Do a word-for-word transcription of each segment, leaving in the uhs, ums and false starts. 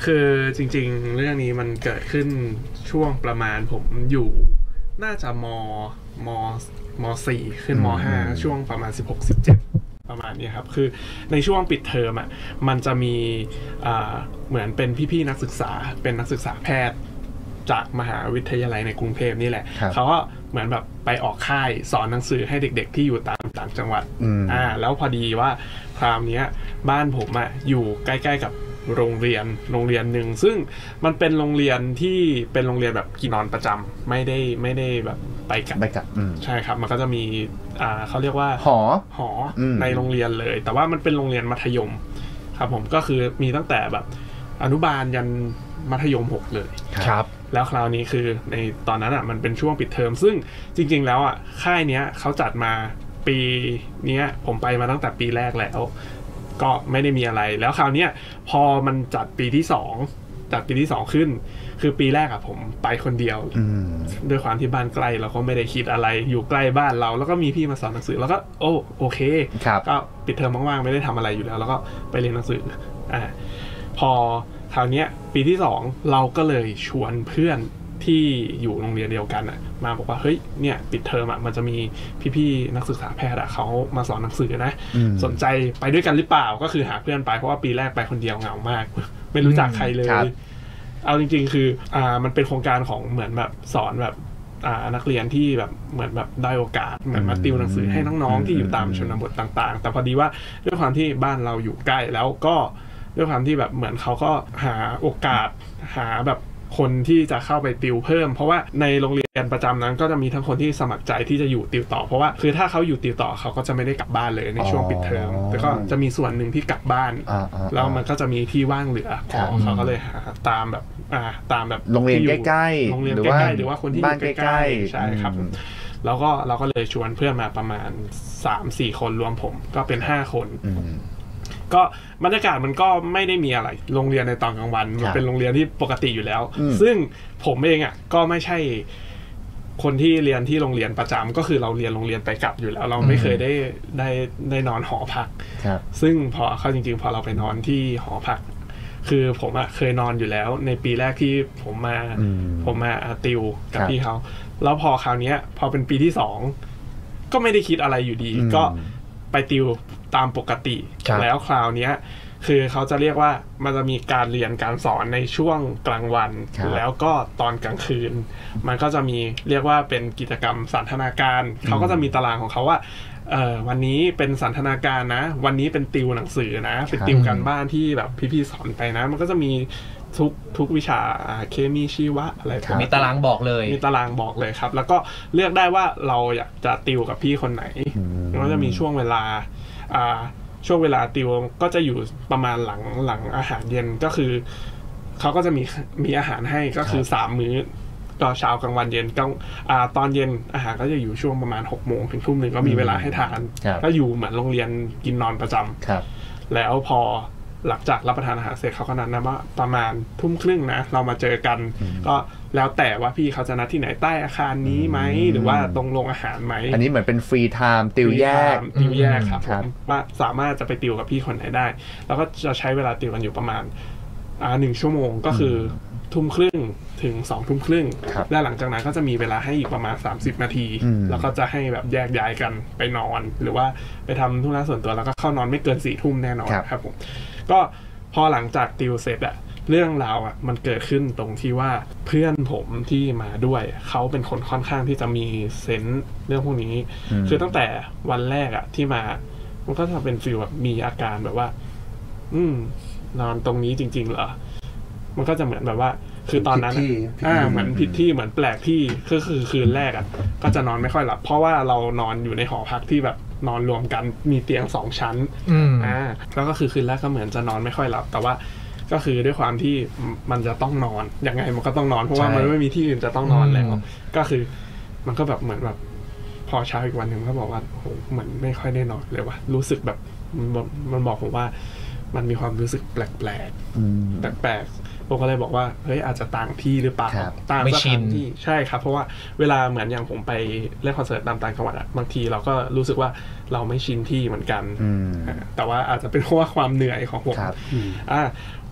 คือจริงๆเรื่องนี้มันเกิดขึ้นช่วงประมาณผมอยู่น่าจะมมมสี่ขึ้นมห้าช่วงประมาณสิบหก สิบเจ็ดประมาณนี้ครับคือในช่วงปิดเทอมอ่ะมันจะมีอ่าเหมือนเป็นพี่ๆนักศึกษาเป็นนักศึกษาแพทย์จากมหาวิทยาลัยในกรุงเทพนี่แหละเขาก็เหมือนแบบไปออกค่ายสอนหนังสือให้เด็กๆที่อยู่ตามต่างจังหวัดอ่าแล้วพอดีว่าคราวนี้บ้านผมอ่ะอยู่ใกล้ๆกับโรงเรียนโรงเรียนหนึ่งซึ่งมันเป็นโรงเรียนที่เป็นโรงเรียนแบบกินนอนประจำไม่ได้ไม่ได้แบบไปกับไปกับใช่ครับมันก็จะมีอ่าเขาเรียกว่าหอหอในโรงเรียนเลยแต่ว่ามันเป็นโรงเรียนมัธยมครับผมก็คือมีตั้งแต่แบบอนุบาลยันมัธยมหกเลยครับแล้วคราวนี้คือในตอนนั้นอ่ะมันเป็นช่วงปิดเทอมซึ่งจริงๆแล้วอ่ะค่ายเนี้ยเขาจัดมาปีเนี้ยผมไปมาตั้งแต่ปีแรกแล้วก็ไม่ได้มีอะไรแล้วคราวนี้พอมันจัดปีที่สองจัดปีที่สองขึ้นคือปีแรกอะผมไปคนเดียวด้วยความที่บ้านใกล้เราก็ไม่ได้คิดอะไรอยู่ใกล้บ้านเราแล้วก็มีพี่มาสอนหนังสือแล้วก็โอ้โอเคก็ปิดเทอมว่างๆไม่ได้ทำอะไรอยู่แล้วแล้วก็ไปเรียนหนังสืออ่าพอคราวนี้ปีที่สองเราก็เลยชวนเพื่อนที่อยู่โรงเรียนเดียวกันอะมาบอกว่าเฮ้ยเนี่ยปิดเทอมอะมันจะมีพี่ๆนักศึกษาแพทย์อะเขามาสอนหนังสือนะสนใจไปด้วยกันหรือเปล่าก็คือหาเพื่อนไปเพราะว่าปีแรกไปคนเดียวเหงามากไม่รู้จักใครเลยเอาจริงๆคืออ่ามันเป็นโครงการของเหมือนแบบสอนแบบอ่านักเรียนที่แบบเหมือนแบบได้โอกาสเหมือนมาติวหนังสือให้น้องๆที่อยู่ตามชนบทต่างๆแต่พอดีว่าด้วยความที่บ้านเราอยู่ใกล้แล้วก็ด้วยความที่แบบเหมือนเขาก็หาโอกาสหาแบบคนที่จะเข้าไปติวเพิ่มเพราะว่าในโรงเรียนประจำนั้นก็จะมีทั้งคนที่สมัครใจที่จะอยู่ติวต่อเพราะว่าคือถ้าเขาอยู่ติวต่อเขาก็จะไม่ได้กลับบ้านเลยในช่วงปิดเทอมแต่ก็จะมีส่วนหนึ่งที่กลับบ้านแล้วมันก็จะมีที่ว่างเหลือของเขาก็เลยหาตามแบบอ่าตามแบบโรงเรียนใกล้ๆโรงเรียนใกล้ๆหรือว่าคนที่อยู่ใกล้ๆใช่ครับแล้วก็เราก็เลยชวนเพื่อนมาประมาณ สามสี่ คนรวมผมก็เป็นห้าคนก็บรรยากาศมันก็ไม่ได้มีอะไรโรงเรียนในตอนกลางวันมันเป็นโรงเรียนที่ปกติอยู่แล้วซึ่งผมเองอ่ะก็ไม่ใช่คนที่เรียนที่โรงเรียนประจำก็คือเราเรียนโรงเรียนไปกลับอยู่แล้วเราไม่เคยได้ได้ได้นอนหอพักซึ่งพอเข้าจริงๆพอเราไปนอนที่หอพักคือผมอ่ะเคยนอนอยู่แล้วในปีแรกที่ผมมาผมมาติวกับพี่เขาแล้วพอคราวนี้พอเป็นปีที่สองก็ไม่ได้คิดอะไรอยู่ดีก็ไปติวตามปกติแล้วคราวนี้คือเขาจะเรียกว่ามันจะมีการเรียนการสอนในช่วงกลางวันแล้วก็ตอนกลางคืนมันก็จะมีเรียกว่าเป็นกิจกรรมสันทนาการเขาก็จะมีตารางของเขาว่าเอ่อวันนี้เป็นสันทนาการนะวันนี้เป็นติวหนังสือนะเป็นติวการบ้านที่แบบพี่ๆสอนไปนะมันก็จะมีทุกทุกวิชาเคมีชีวะอะไรมีตารางบอกเลยมีตารางบอกเลยครับแล้วก็เลือกได้ว่าเราอยากจะติวกับพี่คนไหนมันก็จะมีช่วงเวลาอ่าช่วงเวลาติวก็จะอยู่ประมาณหลังหลังอาหารเย็นก็คือเขาก็จะมีมีอาหารให้ก็คือสามมื้อก็เช้ากลางวันเย็นกลางอ่าตอนเย็นอาหารก็จะอยู่ช่วงประมาณหกโมงถึงทุ่มหนึ่งก็มีเวลาให้ทานก็อยู่เหมือนโรงเรียนกินนอนประจำแล้วพอหลังจากรับประทานอาหารเสร็จเขาก็นัดนะว่าประมาณทุ่มครึ่งนะเรามาเจอกันก็แล้วแต่ว่าพี่เขาจะนัดที่ไหนใต้อาคารนี้ไหมหรือว่าตรงโรงอาหารไหมอันนี้เหมือนเป็นฟรีไทม์ติวแยกติวแยกครับว่าสามารถจะไปติวกับพี่คนไหนได้แล้วก็จะใช้เวลาติวกันอยู่ประมาณอ่าหนึ่งชั่วโมงก็คือทุ่มครึ่งถึงสองทุ่มครึ่งและหลังจากนั้นก็จะมีเวลาให้อีกประมาณสามสิบนาทีแล้วก็จะให้แบบแยกย้ายกันไปนอนหรือว่าไปทำธุระส่วนตัวแล้วก็เข้านอนไม่เกินสี่ทุ่มแน่นอนครับผมก็พอหลังจากติวเสร็จอะเรื่องราวอ่ะมันเกิดขึ้นตรงที่ว่าเพื่อนผมที่มาด้วยเขาเป็นคนค่อนข้างที่จะมีเซนส์เรื่องพวกนี้คือตั้งแต่วันแรกอ่ะที่มามันก็จะเป็นฟีลแบบมีอาการแบบว่าอืมนอนตรงนี้จริงๆเหรอมันก็จะเหมือนแบบว่าคือตอนนั้นอ่าเหมือนผิดที่เหมือนแปลกที่คือคือคืนแรกอ่ะก็จะนอนไม่ค่อยหลับเพราะว่าเรานอนอยู่ในหอพักที่แบบนอนรวมกันมีเตียงสองชั้นอ่าแล้วก็คือคืนแรกก็เหมือนจะนอนไม่ค่อยหลับแต่ว่าก็คือด้วยความที่มันจะต้องนอนยังไงมันก็ต้องนอนเพราะว่ามันไม่มีที่อื่นจะต้องนอนแล้วก็คือมันก็แบบเหมือนแบบพอเช้าอีกวันหนึ่งก็บอกว่าโอ้โหเหมือนไม่ค่อยได้นอนเลยว่ะรู้สึกแบบมันมันบอกผมว่ามันมีความรู้สึกแปลกแปลกแปลกๆผมก็เลยบอกว่าเฮ้ยอาจจะต่างที่หรือเปล่าต่างสถานที่ใช่ครับเพราะว่าเวลาเหมือนอย่างผมไปเล่นคอนเสิร์ตตามต่างจังหวัดอะบางทีเราก็รู้สึกว่าเราไม่ชินที่เหมือนกันแต่ว่าอาจจะเป็นเพราะว่าความเหนื่อยของผมอ่า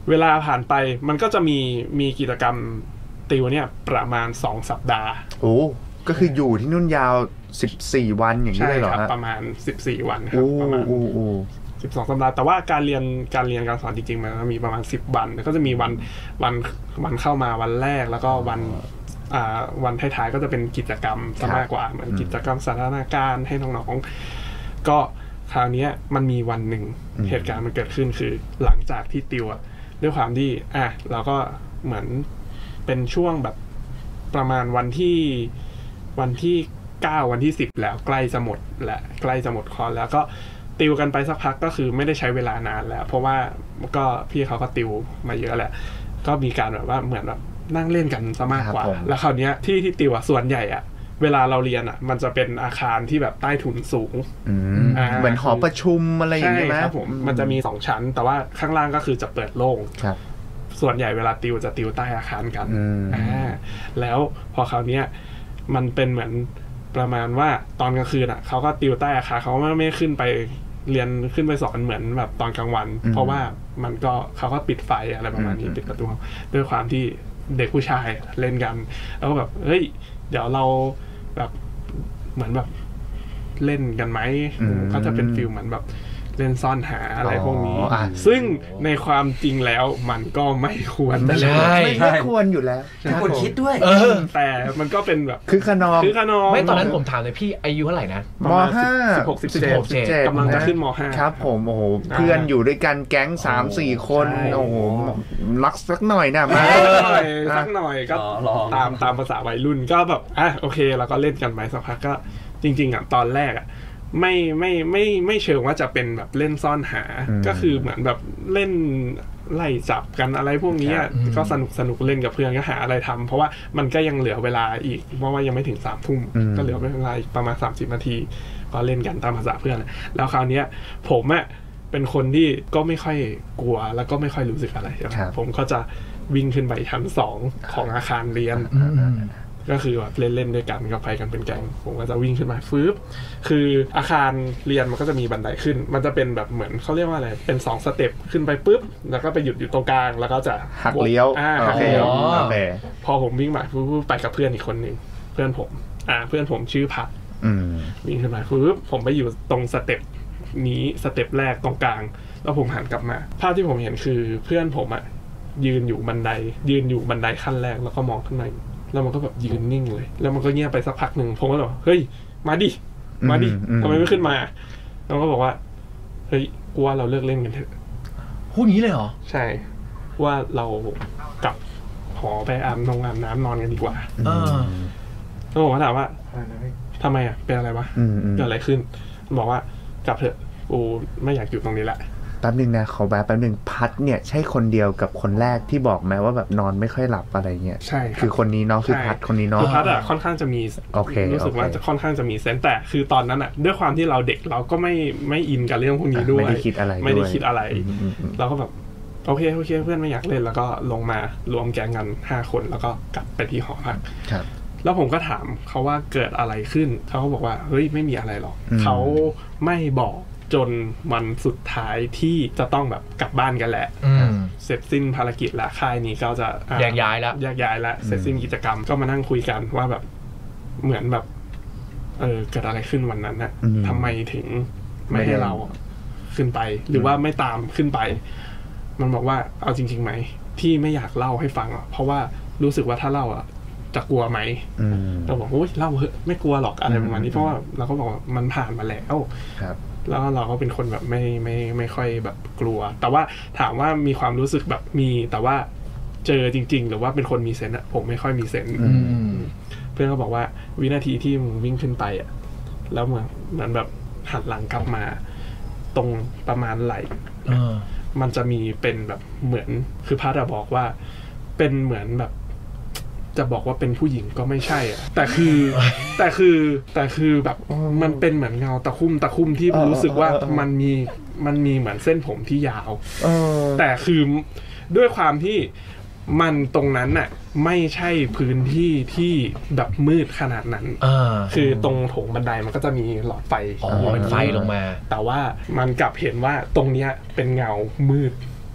เวลาผ่านไปมันก็จะมีมีกิจกรรมติวเนี่ยประมาณสองสัปดาห์โอ้ก็คืออยู่ที่นู่นยาวสิบสี่วันอย่างนี้เลยเหรอฮะใช่ครับประมาณสิบสี่วันครับประมาณสิบสองสัปดาห์แต่ว่าการเรียนการเรียนการสอนจริงๆมันมีประมาณสิบวันก็จะมีวันวันวันเข้ามาวันแรกแล้วก็วันอ่าวันท้ายๆก็จะเป็นกิจกรรมซะมากกว่าเหมือนกิจกรรมสาธารณการให้น้องๆก็คราวนี้มันมีวันหนึ่งเหตุการณ์มันเกิดขึ้นคือหลังจากที่ติวอะด้วยความที่อ่ะเราก็เหมือนเป็นช่วงแบบประมาณวันที่วันที่เก้าวันที่สิบแล้วใกล้จะหมดและใกล้จะหมดคอร์สแล้วก็ติวกันไปสักพักก็คือไม่ได้ใช้เวลานานแล้วเพราะว่าก็พี่เขาก็ติวมาเยอะแหละก็มีการแบบว่าเหมือนแบบนั่งเล่นกันซะมากกว่าแล้วคราวนี้ที่ที่ติวอ่ะส่วนใหญ่อ่ะเวลาเราเรียนอ่ะมันจะเป็นอาคารที่แบบใต้ถุนสูงเหมือนหอประชุมอะไรอย่างเงี้ยใช่ครับผมมันจะมีสองชั้นแต่ว่าข้างล่างก็คือจะเปิดโล่งส่วนใหญ่เวลาติวจะติวใต้อาคารกันอ่าแล้วพอคราวนี้มันเป็นเหมือนประมาณว่าตอนกลางคืนอ่ะเขาก็ติวใต้อาคารเขาไม่ไม่ขึ้นไปเรียนขึ้นไปสอนเหมือนแบบตอนกลางวันเพราะว่ามันก็เขาก็ปิดไฟอะไรประมาณนี้ปิดประตูด้วยความที่เด็กผู้ชายเล่นกันแล้วก็แบบเฮ้ยเดี๋ยวเราแบบเหมือนแบบเล่นกันไหมก็จะเป็นฟิลเหมือนแบบเล่นซ่อนหาอะไรพวกนี้ซึ่งในความจริงแล้วมันก็ไม่ควรไม่ใช่ไม่ควรอยู่แล้วไม่ควรคิดด้วยเออแต่มันก็เป็นแบบคือขนองคือขนองไม่ตอนนั้นผมถามเลยพี่อายุเท่าไหร่นะม.ห้า สิบหก สิบเจ็ดกำลังจะขึ้นม.ห้าครับผมโอ้โหเพื่อนอยู่ด้วยกันแก๊ง สามสี่ คนโอ้โหรักสักหน่อยนะมาสักหน่อยก็ตามตามภาษาวัยรุ่นก็แบบอ่ะโอเคเราก็เล่นกันไปสักพักก็จริงๆอ่ะตอนแรกอ่ะไม่ไม่ไม่ไม่เชิงว่าจะเป็นแบบเล่นซ่อนหาก็คือเหมือนแบบเล่นไล่จับกันอะไรพวกนี้ก็สนุกสนุกเล่นกับเพื่อนก็หาอะไรทำเพราะว่ามันก็ยังเหลือเวลาอีกเพราะว่ายังไม่ถึงสามทุ่มก็เหลือเวลาอีกประมาณสามสิบนาทีก็เล่นกันตามภาษาเพื่อนแล้วคราวนี้ผมอ่ะเป็นคนที่ก็ไม่ค่อยกลัวแล้วก็ไม่ค่อยรู้สึกอะไรผมก็จะวิ่งขึ้นไปชั้นสองของอาคารเรียนก็คือแบบเล่นๆด้วยกันก็ไปกันเป็นแก๊งผมก็จะวิ่งขึ้นมาฟื้บคืออาคารเรียนมันก็จะมีบันไดขึ้นมันจะเป็นแบบเหมือนเขาเรียกว่าอะไรเป็นสองสเต็ปขึ้นไปปุ๊บแล้วก็ไปหยุดอยู่ตรงกลางแล้วก็จะหักเลี้ยวอ่าหักเลี้ยวพอผมวิ่งมาปุ๊บไปกับเพื่อนอีกคนนึงเพื่อนผมอ่าเพื่อนผมชื่อพัดวิ่งขึ้นมาปุ๊บผมไปอยู่ตรงสเต็ปนี้สเต็ปแรกตรงกลางแล้วผมหันกลับมาภาพที่ผมเห็นคือเพื่อนผมอ่ะยืนอยู่บันไดยืนอยู่บันไดขั้นแรกแล้วก็มองขึ้นมาแล้วมันก็แบบยืนนิ่งเลยแล้วมันก็เงียบไปสักพักหนึ่งผมก็บอกเฮ้ยมาดิมาดิทำไมไม่ขึ้นมาแล้วก็บอกว่าเฮ้ยกูว่าเราเลิกเล่นกันเถอะพูดงี้เลยเหรอใช่ว่าเรากลับหอไปอาบน้ำอาบน้ำนอนกันดีกว่าแล้วผมก็ถามว่าทำไมอ่ะเป็นอะไรวะเกิดอะไรขึ้นบอกว่ากลับเถอะกูไม่อยากอยู่ตรงนี้แหละแป๊บนึงนะขอแป๊บนึงพัดเนี่ยใช่คนเดียวกับคนแรกที่บอกไหมว่าแบบนอนไม่ค่อยหลับอะไรเงี้ยใช่คือคนนี้เนาะคือพัดคนนี้เนาะคือพัดอ่ะค่อนข้างจะมีรู้สึกว่าจะค่อนข้างจะมีเซนส์แต่คือตอนนั้นอ่ะด้วยความที่เราเด็กเราก็ไม่ไม่อินกับเรื่องพวกนี้ด้วยไม่ได้คิดอะไรไม่ได้คิดอะไรเราก็แบบโอเคโอเคเพื่อนไม่อยากเล่นแล้วก็ลงมารวมแก๊งกันห้าคนแล้วก็กลับไปที่หอพักแล้วผมก็ถามเขาว่าเกิดอะไรขึ้นเขาก็บอกว่าเฮ้ยไม่มีอะไรหรอกเขาไม่บอกจนวันสุดท้ายที่จะต้องแบบกลับบ้านกันแหละเสร็จสิ้นภารกิจละค่ายนี้ก็จะแยกย้ายแล้วแยกย้ายแล้วเสร็จสิ้นกิจกรรมก็มานั่งคุยกันว่าแบบเหมือนแบบเออเกิดอะไรขึ้นวันนั้นนะทำไมถึงไม่ให้เราขึ้นไปหรือว่าไม่ตามขึ้นไปมันบอกว่าเอาจริงๆไหมที่ไม่อยากเล่าให้ฟังอ่ะเพราะว่ารู้สึกว่าถ้าเล่าอ่ะจะกลัวไหมเราบอกโอ้ยเล่าเถอะไม่กลัวหรอกอะไรประมาณนี้เพราะว่าเราก็บอกมันผ่านมาแล้วแล้วเราก็เป็นคนแบบไม่ไม่ไม่ค่อยแบบกลัวแต่ว่าถามว่ามีความรู้สึกแบบมีแต่ว่าเจอจริงๆหรือว่าเป็นคนมีเซนส์อะผมไม่ค่อยมีเซนส์เพื่อนก็บอกว่าวินาทีที่มึงวิ่งขึ้นไปอะแล้วเหมือนมันแบบหันหลังกลับมาตรงประมาณไหล่มันจะมีเป็นแบบเหมือนคือพัดอะบอกว่าเป็นเหมือนแบบจะบอกว่าเป็นผู้หญิงก็ไม่ใช่อ่ะแต่คือแต่คือแต่คือแบบมันเป็นเหมือนเงาตะคุ่มตะคุ่มที่รู้สึกว่ามันมีมันมีเหมือนเส้นผมที่ยาวแต่คือด้วยความที่มันตรงนั้นน่ะไม่ใช่พื้นที่ที่แบบมืดขนาดนั้นคือตรงโถงบันไดมันก็จะมีหลอดไฟอ๋อเป็นไฟลงมาแต่ว่ามันกลับเห็นว่าตรงเนี้ยเป็นเงามืด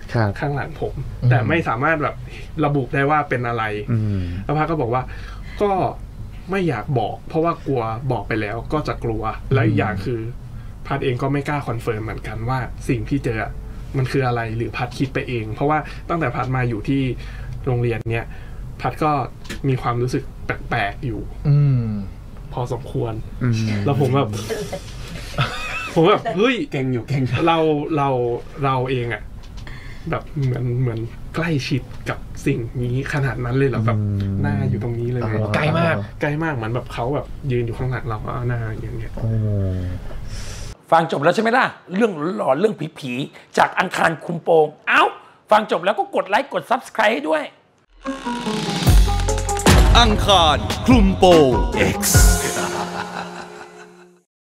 ข้างหลังผมแต่ไม่สามารถแบบระบุได้ว่าเป็นอะไรแล้วพัดก็บอกว่าก็ไม่อยากบอกเพราะว่ากลัวบอกไปแล้วก็จะกลัวแล้วอีกอย่างคือพัดเองก็ไม่กล้าคอนเฟิร์มเหมือนกันว่าสิ่งที่เจอมันคืออะไรหรือพัดคิดไปเองเพราะว่าตั้งแต่พัดมาอยู่ที่โรงเรียนเนี้ยพัดก็มีความรู้สึกแปลกๆอยู่พอสมควรแล้วผมแบบผมแบบเฮ้ยเก่งอยู่เก่งเราเราเราเองอะแบบเหมือนเหมือนใกล้ชิดกับสิ่งนี้ขนาดนั้นเลยเหรอแบบหน้าอยู่ตรงนี้เลยใกล้มากใกล้มากเหมือนแบบเขาแบบยืนอยู่ข้างหลังเราเอาหน้าอย่างเงี้ยฟังจบแล้วใช่ไหมล่ะเรื่องหลอนเรื่องผีๆจากอังคารคุมโปงเอ้าฟังจบแล้วก็กดไลค์กด ซับสไครบ์ ให้ด้วยอังคารคลุมโปง X